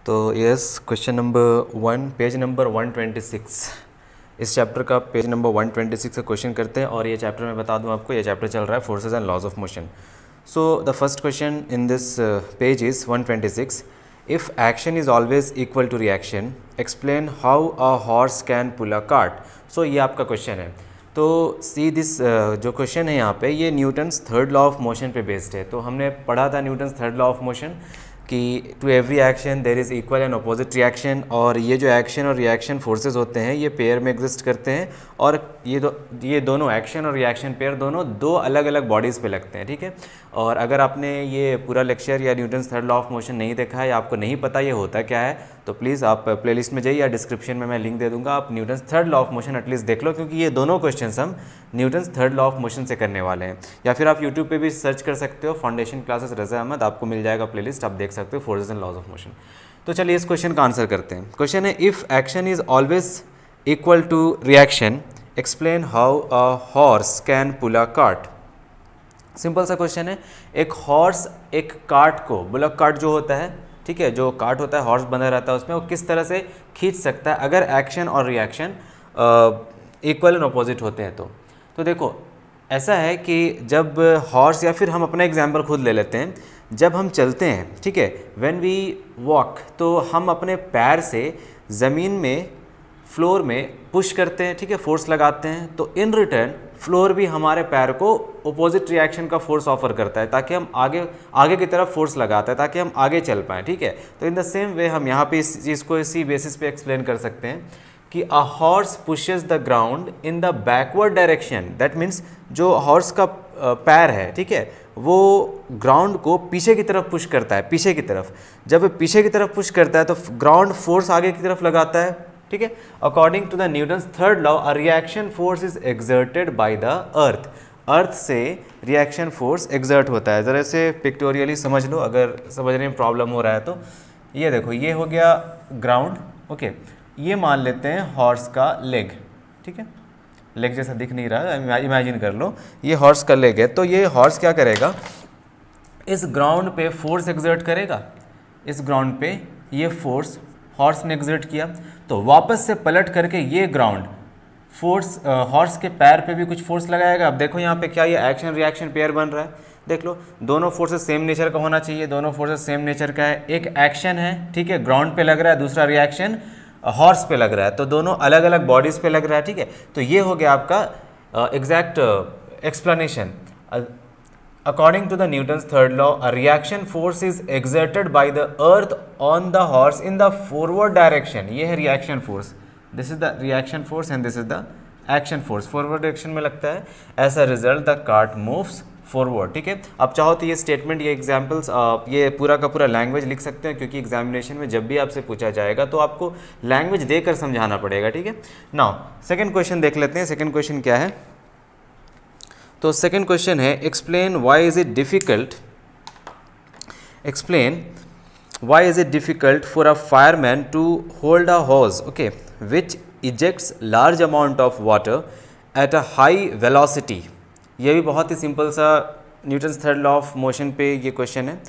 तो yes, question number 1 page number 126, इस chapter का पेज नंबर 126 का क्वेश्चन करते हैं। और ये चैप्टर मैं बता दूं आपको, ये चैप्टर चल रहा है forces and laws of motion. So the first question in this page is 126, if action is always equal to reaction explain how a horse can pull a cart. So ये आपका क्वेश्चन है। तो see this जो question है यहाँ पे, ये Newton's third law of motion पे बेस्ड है। तो हमने पढ़ा था Newton's third law of motion कि to every action there is equal and opposite reaction. और ये जो एक्शन और रिएक्शन फोर्सेस होते हैं ये पेयर में एग्जिस्ट करते हैं, और ये दोनों एक्शन और रिएक्शन पेयर दोनों दो अलग अलग बॉडीज़ पे लगते हैं, ठीक है। और अगर आपने ये पूरा लेक्चर या Newton's third law of motion नहीं देखा है या आपको नहीं पता ये होता क्या है, तो प्लीज़ आप प्लेलिस्ट में जाइए या डिस्क्रिप्शन में मैं लिंक दे दूंगा, आप Newton's third law of motion at least देख लो, क्योंकि ये दोनों क्वेश्चंस हम Newton's third law of motion से करने वाले हैं। या फिर आप यूट्यूब पे भी सर्च कर सकते हो, फाउंडेशन क्लासेस रज़ा अहमद, आपको मिल जाएगा प्लेलिस्ट, आप देख सकते हो forces and laws of motion. तो चलिए इस क्वेश्चन का आंसर करते हैं। क्वेश्चन है, if action is always equal to reaction explain how a horse can pull a cart. Simple सा क्वेश्चन है, एक हॉर्स एक कार्ट को, बुलक कार्ट जो होता है, ठीक है, जो कार्ट होता है हॉर्स बंधा रहता है उसमें, वो किस तरह से खींच सकता है अगर एक्शन और रिएक्शन इक्वल एंड अपोजिट होते हैं। तो देखो ऐसा है कि जब हॉर्स, या फिर हम अपना एग्जांपल खुद ले लेते हैं, जब हम चलते हैं, ठीक है, व्हेन वी वॉक, तो हम अपने पैर से ज़मीन में, फ्लोर में पुश करते हैं, ठीक है, फोर्स लगाते हैं। तो इन रिटर्न फ्लोर भी हमारे पैर को अपोजिट रिएक्शन का फोर्स ऑफर करता है, ताकि हम आगे की तरफ फोर्स लगाता है ताकि हम आगे चल पाएँ, ठीक है। तो इन द सेम वे हम यहाँ पे इस चीज़ को इसी बेसिस पे एक्सप्लेन कर सकते हैं कि a horse pushes the ground in the backward direction. That means जो हॉर्स का पैर है, ठीक है, वो ग्राउंड को पीछे की तरफ पुश करता है, पीछे की तरफ। जब पीछे की तरफ पुश करता है तो ग्राउंड फोर्स आगे की तरफ लगाता है, ठीक है। According to the Newton's third law a reaction force is exerted by the earth. Earth से रिएक्शन फोर्स एक्सर्ट होता है। ज़रा से पिक्टोरियली समझ लो अगर समझने में प्रॉब्लम हो रहा है तो। ये देखो, ये हो गया ग्राउंड, ओके। ये मान लेते हैं हॉर्स का लेग, ठीक है, लेग जैसा दिख नहीं रहा है, इमेजिन कर लो ये हॉर्स का लेग है। तो ये हॉर्स क्या करेगा, इस ग्राउंड पे फोर्स एक्सर्ट करेगा। इस ग्राउंड पे ये फोर्स हॉर्स ने एक्सर्ट किया, तो वापस से पलट करके ये ग्राउंड फोर्स हॉर्स के पैर पे भी कुछ फोर्स लगाएगा। अब देखो यहाँ पे क्या ये एक्शन रिएक्शन पेयर बन रहा है, देख लो, दोनों फोर्सेस सेम नेचर का होना चाहिए, दोनों फोर्सेस सेम नेचर का है। एक एक्शन है, ठीक है, ग्राउंड पे लग रहा है, दूसरा रिएक्शन हॉर्स पे लग रहा है, तो दोनों अलग अलग बॉडीज पे लग रहा है, ठीक है। तो ये हो गया आपका exact explanation. According to the Newton's third law, a reaction force is exerted by the earth on the horse in the forward direction. ये है reaction force. This is the reaction force and this is the action force. Forward direction में लगता है। As a result, the cart moves forward. ठीक है। अब चाहो तो ये स्टेटमेंट, ये एग्जाम्पल्स, ये पूरा का पूरा लैंग्वेज लिख सकते हैं, क्योंकि एग्जामिनेशन में जब भी आपसे पूछा जाएगा तो आपको लैंग्वेज देकर समझाना पड़ेगा, ठीक है। नाउ सेकेंड क्वेश्चन देख लेते हैं। सेकेंड क्वेश्चन क्या है, तो सेकेंड क्वेश्चन है, explain why is it difficult, explain why is it difficult for a fireman to hold a hose, okay, which ejects large amount of water at a high velocity. ये भी बहुत ही simple सा Newton's third law of motion पे ये question है।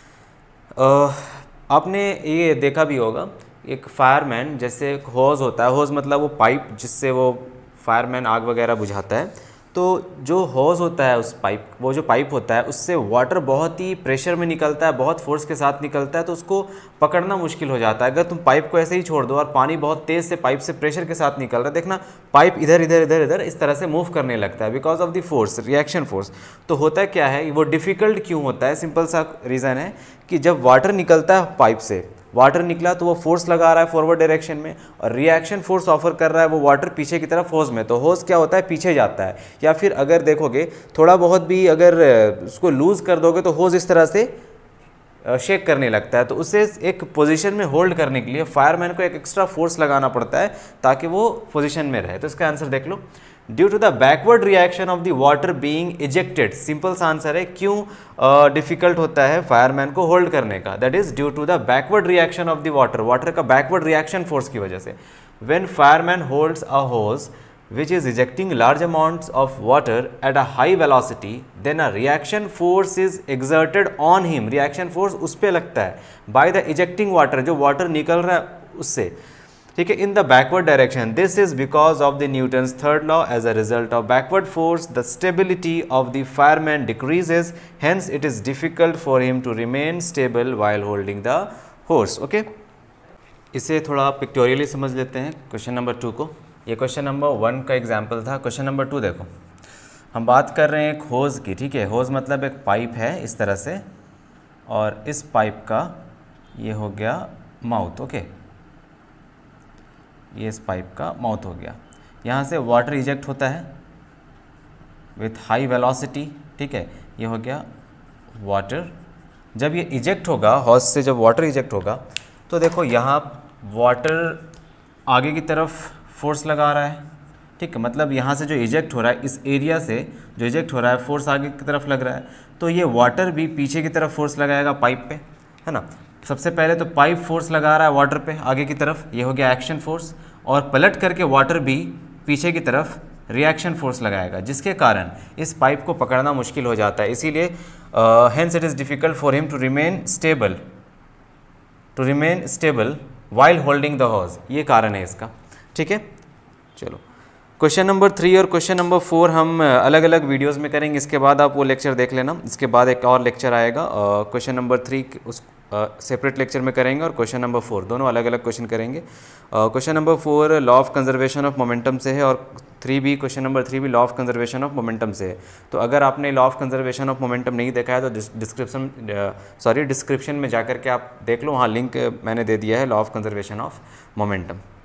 आपने ये देखा भी होगा, एक फायरमैन, जैसे एक होज होता है, होज मतलब वो पाइप जिससे वो फायरमैन आग वगैरह बुझाता है। तो जो होज होता है, उस पाइप, वो जो पाइप होता है उससे वाटर बहुत ही प्रेशर में निकलता है, बहुत फोर्स के साथ निकलता है, तो उसको पकड़ना मुश्किल हो जाता है। अगर तुम पाइप को ऐसे ही छोड़ दो और पानी बहुत तेज़ से पाइप से प्रेशर के साथ निकल रहा है, देखना पाइप इधर इधर इधर इधर इस तरह से मूव करने लगता है because of the force, reaction force. तो होता है क्या है, वो डिफ़िकल्ट क्यों होता है, सिंपल सा रीज़न है कि जब वाटर निकलता है पाइप से, वाटर निकला तो वो फोर्स लगा रहा है फॉरवर्ड डायरेक्शन में, और रिएक्शन फोर्स ऑफर कर रहा है वो वाटर पीछे की तरफ होज में। तो होज क्या होता है, पीछे जाता है। या फिर अगर देखोगे थोड़ा बहुत भी अगर उसको लूज़ कर दोगे तो होज इस तरह से शेक करने लगता है। तो उसे एक पोजीशन में होल्ड करने के लिए फायरमैन को एक एक्स्ट्रा फोर्स लगाना पड़ता है ताकि वो पोजीशन में रहे। तो इसका आंसर देख लो, due to the backward reaction of the water being ejected. Simple सा आंसर है, क्यों डिफिकल्ट होता है फायरमैन को होल्ड करने का, that is due to the backward reaction of the water, water का बैकवर्ड रिएक्शन फोर्स की वजह से। When fireman holds a hose which is ejecting large amounts of water at a high velocity, then a reaction force is exerted on him. reaction force उस पे लगता है by the ejecting water, जो water निकल रहा है उससे, ठीक है, in the backward direction. This is because of the Newton's third law. As a result of backward force, the stability of the fireman decreases, hence it is difficult for him to remain stable while holding the hose. Okay, इसे थोड़ा pictorially समझ लेते हैं question number 2 को। ये question number 1 का example था। Question number 2 देखो, हम बात कर रहे हैं एक होज़ की, ठीक है। होज़ मतलब एक पाइप है इस तरह से, और इस पाइप का ये हो गया माउथ, ओके, ये इस पाइप का माउथ हो गया। यहाँ से वाटर इजेक्ट होता है विथ हाई वेलोसिटी, ठीक है, ये हो गया वाटर। जब ये इजेक्ट होगा हॉज से, जब वाटर इजेक्ट होगा तो देखो यहाँ वाटर आगे की तरफ फोर्स लगा रहा है, ठीक है, मतलब यहाँ से जो इजेक्ट हो रहा है, इस एरिया से जो इजेक्ट हो रहा है फोर्स आगे की तरफ लग रहा है, तो ये वाटर भी पीछे की तरफ फोर्स लगाएगा पाइप पे, है ना। सबसे पहले तो पाइप फोर्स लगा रहा है वाटर पे आगे की तरफ, ये हो गया एक्शन फोर्स, और पलट करके वाटर भी पीछे की तरफ रिएक्शन फोर्स लगाएगा, जिसके कारण इस पाइप को पकड़ना मुश्किल हो जाता है। इसीलिए hence it is difficult for him to remain stable while holding the hose, ये कारण है इसका, ठीक है। चलो क्वेश्चन नंबर 3 और क्वेश्चन नंबर 4 हम अलग अलग वीडियोस में करेंगे, इसके बाद आप वो लेक्चर देख लेना। इसके बाद एक और लेक्चर आएगा, क्वेश्चन नंबर 3 उस सेपरेट लेक्चर में करेंगे, और क्वेश्चन नंबर 4 दोनों अलग अलग क्वेश्चन करेंगे। Question number 4 law of conservation of momentum से है, और क्वेश्चन नंबर 3 भी law of conservation of momentum से है। तो अगर आपने law of conservation of momentum नहीं देखा है तो डिस्क्रिप्शन में जाकर के आप देख लो, वहाँ लिंक मैंने दे दिया है law of conservation of momentum.